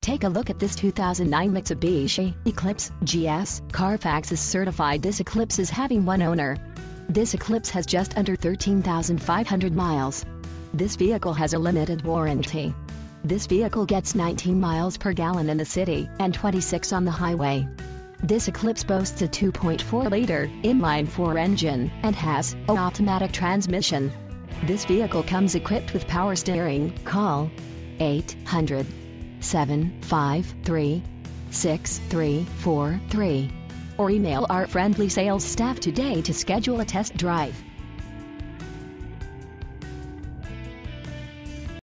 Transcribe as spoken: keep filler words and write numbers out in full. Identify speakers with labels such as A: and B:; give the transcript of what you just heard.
A: Take a look at this two thousand nine Mitsubishi Eclipse G S. Carfax is certified this Eclipse is having one owner. This Eclipse has just under thirteen thousand five hundred miles. This vehicle has a limited warranty. This vehicle gets nineteen miles per gallon in the city and twenty-six on the highway. This Eclipse boasts a two point four liter inline-four engine and has an automatic transmission. This vehicle comes equipped with power steering. Call eight hundred, seven five three, six three four three or email our friendly sales staff today to schedule a test drive.